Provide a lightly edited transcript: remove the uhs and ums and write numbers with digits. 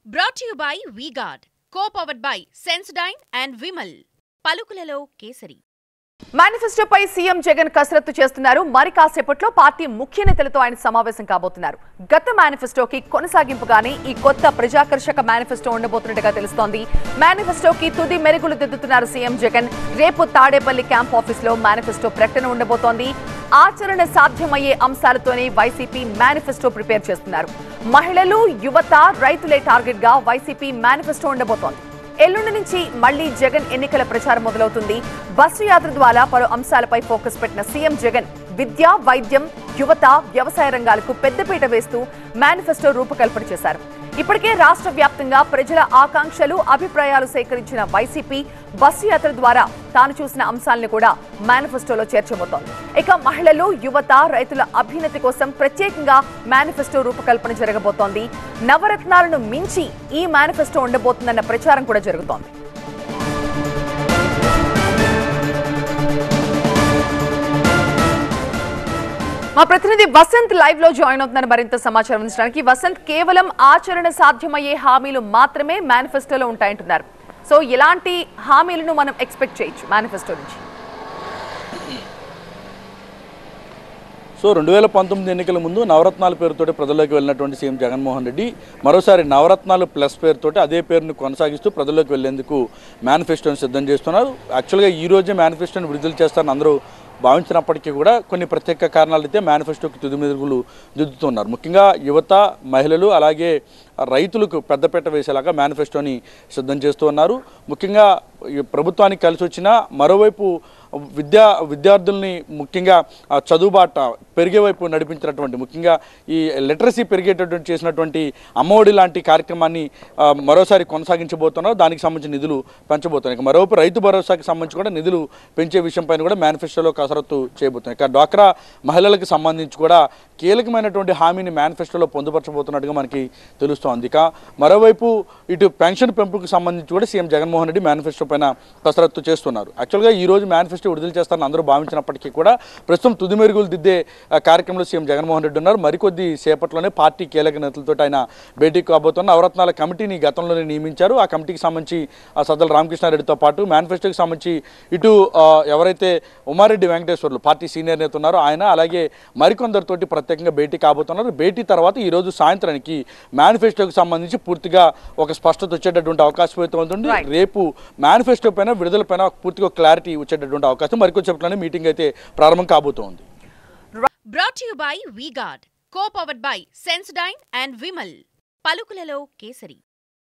Brought to you by V-Guard, co-powered by Sensodyne and Vimal. పలుకులలో కేసరి. మేనిఫెస్టోపై CM Jagan కసరత్తు చేస్తున్నారు. మరి కాసేపట్లో పార్టీ ముఖ్య నేతలతో ఆయన సమావేశం కాబోతున్నారు. గత మేనిఫెస్టోకి కొనసాగింపుగానే ఈ కొత్త ప్రజాకర్షక మేనిఫెస్టో ఉండబోతున్నట్టుగా తెలుస్తోంది. మేనిఫెస్టోకి తుది మెరుగులు దిద్దుతున్నారు సీఎం జగన్. రేపు తాడేపల్లి క్యాంప్ ఆఫీసులో మేనిఫెస్టో ప్రకటన ఉండబోతోంది. ఆచరణ సాధ్యమయ్యే అంశాలతోనే వైసీపీ మేనిఫెస్టో ప్రిపేర్ చేస్తున్నారు. మహిళలు, యువత, రైతులే టార్గెట్ గా వైసీపీ మేనిఫెస్టో ఉండబోతోంది. ఎల్లుండి నుంచి మళ్లీ జగన్ ఎన్నికల ప్రచారం మొదలవుతుంది. బస్సు యాత్ర ద్వారా పలు అంశాలపై ఫోకస్ పెట్టిన సీఎం జగన్ విద్య, వైద్యం, యువత, వ్యవసాయ రంగాలకు పెద్దపీట వేస్తూ మేనిఫెస్టో రూపకల్పన చేశారు. ఇప్పటికే రాష్ట్ర వ్యాప్తంగా ప్రజల ఆకాంక్షలు, అభిప్రాయాలు సేకరించిన వైసీపీ బస్సు యాత్ర ద్వారా తాను చూసిన అంశాలను కూడా మేనిఫెస్టోలో చేర్చబోతోంది. ఇక మహిళలు, యువత, రైతుల అభ్యున్నతి కోసం ప్రత్యేకంగా మేనిఫెస్టో రూపకల్పన జరగబోతోంది. నవరత్నాలను మించి ఈ మేనిఫెస్టో ఉండబోతుందన్న ప్రచారం కూడా జరుగుతోంది. మా ప్రతినిధి వసంత్ లైవ్ లో జాయిన్ అవుతున్నారు మరింత సమాచారం అందించడానికి. వసంత్, కేవలం ఆచరణ సాధ్యమయ్యే హామీలు మాత్రమే మేనిఫెస్టోలో ఉంటాయంటున్నారు. సో ఎలాంటి హామీలను మనం ఎక్స్పెక్ట్ చేయొచ్చు మేనిఫెస్టో నుంచి? సో 2019 ఎన్నికల ముందు నవరత్నాల పేరుతోటి ప్రజల్లోకి వెళ్ళినటువంటి సీఎం జగన్మోహన్ రెడ్డి మరోసారి నవరత్నాలు ప్లస్ పేరుతోటి అదే పేరును కొనసాగిస్తూ ప్రజల్లోకి వెళ్లేందుకు మేనిఫెస్టోని సిద్ధం చేస్తున్నారు. యాక్చువల్గా ఈ రోజే మేనిఫెస్టోని విడుదల చేస్తారని అందరూ భావించినప్పటికీ కూడా కొన్ని ప్రత్యేక కారణాలైతే మేనిఫెస్టోకి తుది మెరుగులు దిద్దుతున్నారు. ముఖ్యంగా యువత, మహిళలు, అలాగే రైతులకు పెద్దపీట వేసేలాగా మేనిఫెస్టోని సిద్ధం చేస్తూ ఉన్నారు. ముఖ్యంగా ప్రభుత్వానికి కలిసి వచ్చిన మరోవైపు విద్యార్థుల్ని ముఖ్యంగా చదువుబాట పెరిగే వైపు నడిపించినటువంటి, ముఖ్యంగా ఈ లిటరసీ పెరిగేటటువంటి చేసినటువంటి అమ్మఒడి లాంటి కార్యక్రమాన్ని మరోసారి కొనసాగించబోతున్నారు. దానికి సంబంధించిన నిధులు పెంచబోతున్నారు. మరోవైపు రైతు భరోసాకి సంబంధించి కూడా నిధులు పెంచే విషయంపైన కూడా మేనిఫెస్టోలో కసరత్తు చేయబోతున్నారు. ఇక డ్వాక్రా మహిళలకు సంబంధించి కూడా కీలకమైనటువంటి హామీని మేనిఫెస్టోలో పొందుపరచబోతున్నట్టుగా మనకి తెలుస్తోంది. ఇక మరోవైపు ఇటు పెన్షన్ పెంపుకు సంబంధించి కూడా సీఎం జగన్మోహన్ రెడ్డి మేనిఫెస్టో పైన కసరత్తు చేస్తున్నారు. యాక్చువల్గా ఈ రోజు మేనిఫెస్టో విడుదల చేస్తారని అందరూ భావించినప్పటికీ కూడా ప్రస్తుతం తుది మెరుగులు దిద్దే కార్యక్రమంలో సీఎం జగన్మోహన్ రెడ్డి ఉన్నారు. మరికొద్ది సేపట్లోనే పార్టీ కీలక నేతలతో ఆయన భేటీ కాబోతున్న నవరత్నాల కమిటీని గతంలోనే నియమించారు. ఆ కమిటీకి సంబంధించి సజ్జల రామకృష్ణారెడ్డితో పాటు మేనిఫెస్టోకి సంబంధించి ఇటు ఎవరైతే ఉమారెడ్డి వెంకటేశ్వర్లు పార్టీ సీనియర్ నేత ఉన్నారో ఆయన, అలాగే మరికొందరితోటి ప్రత్యేకంగా భేటీ కాబోతున్నారు. భేటీ తర్వాత ఈ రోజు సాయంత్రానికి మేనిఫెస్టోకి సంబంధించి పూర్తిగా ఒక స్పష్టత వచ్చేటటువంటి అవకాశం అయితే ఉంటుంది. రేపు మేనిఫెస్టో పైన విడుదల పైన పూర్తిగా క్లారిటీ వచ్చేటటువంటి అవకాశం మరికొద్దిసేపట్లోనే మీటింగ్ అయితే ప్రారంభం కాబోతోంది. Brought to you by V-Guard, co-powered by Sensodyne and Vimal. పలుకులలో కేసరి.